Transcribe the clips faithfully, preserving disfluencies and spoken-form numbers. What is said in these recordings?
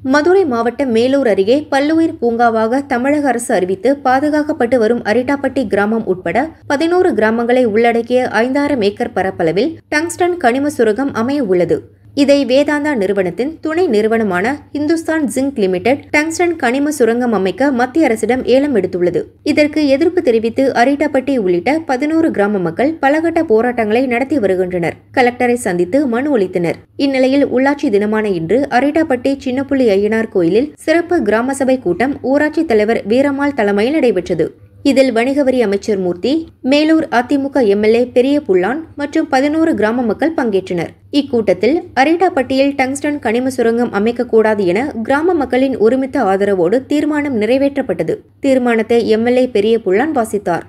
மதுரை மாவட்டம் மேலூர் அருகே பல்லுயிர் பூங்காவாக தமிழக அரசு அறிவித்து பாதுகாக்கப்பட்டு வரும் அரிட்டாப்பட்டி கிராமம் உட்பட பதினோரு கிராமங்களை உள்ளடக்கிய ஐந்தாயிரம் ஏக்கர் பரப்பளவில் டங்ஸ்டன் கனிம சுரங்கம் அமைய உள்ளது. இதை வேதாந்தா நிறுவனத்தின் துணை நிறுவனமான இந்துஸ்தான் ஜிங்க் லிமிடெட் டங்ஸ்டன் கனிம சுரங்கம் அமைக்க மத்திய அரசிடம் ஏலம் எடுத்துள்ளது. இதற்கு எதிர்ப்பு தெரிவித்து அரிட்டாப்பட்டி உள்ளிட்ட பதினோரு கிராம மக்கள் பலகட்ட போராட்டங்களை நடத்தி வருகின்றனர். கலெக்டரை சந்தித்து மனு அளித்தனர். இந்நிலையில் உள்ளாட்சி தினமான இன்று அரிட்டாப்பட்டி சின்னப்புள்ளி ஐயனார் கோயிலில் சிறப்பு கிராம சபை கூட்டம் ஊராட்சி தலைவர் வீரம்மாள் தலைமையில் நடைபெற்றது. இதில் வணிக வரி அமைச்சர் மூர்த்தி, மேலூர் அதிமுக எம்எல்ஏ பெரிய புல்லான் மற்றும் பதினோரு கிராம மக்கள் பங்கேற்றனர். இக்கூட்டத்தில் அரிட்டாப்பட்டியில் டங்ஸ்டன் கனிம சுரங்கம் அமைக்கக்கூடாது என கிராம மக்களின் ஒருமித்த ஆதரவோடு தீர்மானம் நிறைவேற்றப்பட்டது. தீர்மானத்தை எம்எல்ஏ பெரிய புல்லான் வாசித்தார்.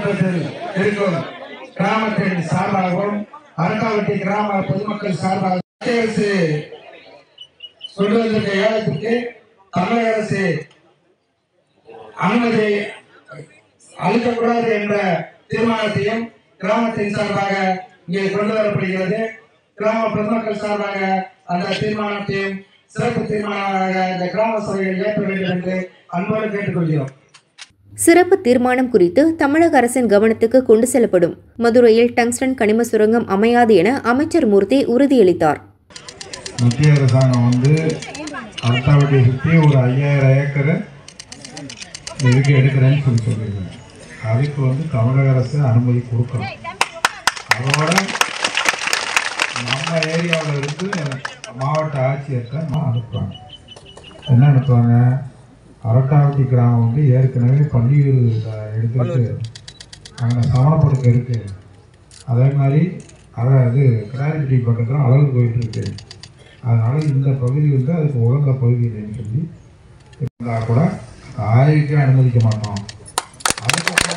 அளிக்கக்கூடாது என்ற தீர்மானத்தையும் கிராமத்தின் சார்பாக இங்கே கொண்டு வரப்படுகிறது. கிராம பொதுமக்கள் சார்பாக அந்த தீர்மானத்தையும் சிறப்பு தீர்மானமாக இந்த கிராம சபையில் ஏற்ற வேண்டும் என்று அன்போடு கேட்டுக்கொள்கிறோம். சிறப்பு தீர்மானம் குறித்து தமிழக அரசின் கவனத்துக்கு கொண்டு செல்லப்படும். மதுரையில் டங்ஸ்டன் கனிம சுரங்கம் அமையாது என அமைச்சர் மூர்த்தி உறுதியளித்தார். மத்திய அரசாங்கம் வந்து அரிட்டாப்பட்டியை சுற்றி ஒரு ஐயாயிரம் ஏக்கர் இதுக்கு எடுக்கிறேன்னு சொல்லி சொல்லியிருக்காங்க. அதுக்கு வந்து தமிழக அரசு அனுமதி கொடுக்கணும். அதோட நம்ம ஏரியாவில் இருந்து மாவட்ட ஆட்சியர்கிட்ட அனுப்புவாங்க. என்ன அனுப்புவாங்க, அரிட்டாப்பட்டி கிராமம் வந்து ஏற்கனவே பள்ளியூர் எடுத்துக்கிட்டு அங்கே சமணப்படுக்க இருக்குது. அதே மாதிரி அதாவது கிராரிட்டி பக்கத்தில் அழகு போயிட்டு இருக்கு. அதனால் இந்த பகுதி வந்து அதுக்கு உகந்த பகுதி இல்லைன்னு சொல்லி இருந்தால் கூட ஆய்வுக்கே அனுமதிக்க மாட்டோம். அதுக்கப்புறம்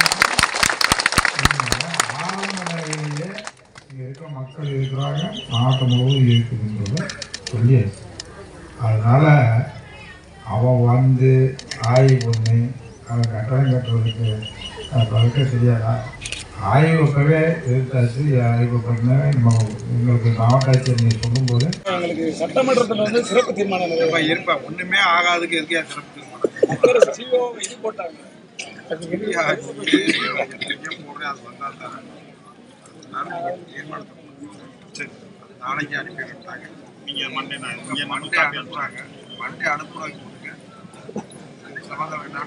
ஆரம்ப நிலையிலேயே இங்கே இருக்க மக்கள் இருக்கிறாங்க, மாவட்டம் முழுவதும் இருக்குதுன்றத சொல்லியாச்சு. அதனால் அவன் வந்து ஆய்வு பண்ணி அவன் கட்டணம் கட்டுறதுக்கு பழக்க தெரியாதா? ஆய்வு அப்பவே எதிர்த்தாச்சு. ஆய்வு பண்ண நம்ம எங்களுக்கு மாவட்ட ஆட்சியர் நீங்கள் சொல்லும்போது எங்களுக்கு சட்டமன்றத்தில் வந்து சிறப்பு தீர்மானம் இருப்பேன். ஒன்றுமே ஆகாதுக்கு எதுக்கே சிறப்பு தீர்மானம் இது போட்டாங்க. நாளைக்கு அனுப்பி விட்டாங்க. நீங்க மண்டே மண்டே அனுப்புறாங்க. மண்டே அனுப்புறாங்க. சமாதானம் வேண்டாம்.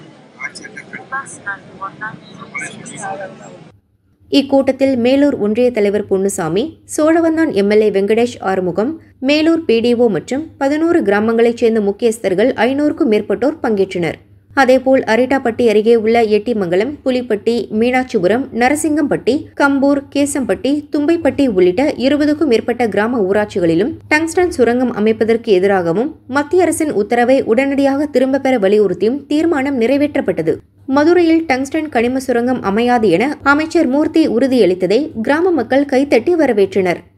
இக்கூட்டத்தில் மேலூர் ஒன்றிய தலைவர் பொன்னுசாமி, சோழவந்தான் எம்எல்ஏ வெங்கடேஷ் ஆறுமுகம், மேலூர் பிடிஓ மற்றும் பதினோரு கிராமங்களைச் சேர்ந்த முக்கியஸ்தர்கள் ஐநூறுக்கும் மேற்பட்டோர் பங்கேற்றனர். அதேபோல் அரிட்டாப்பட்டி அருகே உள்ள எட்டிமங்கலம், புலிப்பட்டி, மீனாட்சிபுரம், நரசிங்கம்பட்டி, கம்பூர், கேசம்பட்டி, தும்பைப்பட்டி உள்ளிட்ட இருபதுக்கும் மேற்பட்ட கிராம ஊராட்சிகளிலும் டங்ஸ்டன் சுரங்கம் அமைப்பதற்கு எதிராகவும் மத்திய அரசின் உத்தரவை உடனடியாக திரும்பப் பெற வலியுறுத்தியும் தீர்மானம் நிறைவேற்றப்பட்டது. மதுரையில் டங்ஸ்டன் கனிம சுரங்கம் அமையாது என அமைச்சர் மூர்த்தி உறுதியளித்ததை கிராம மக்கள் கைத்தட்டி வரவேற்றனர்.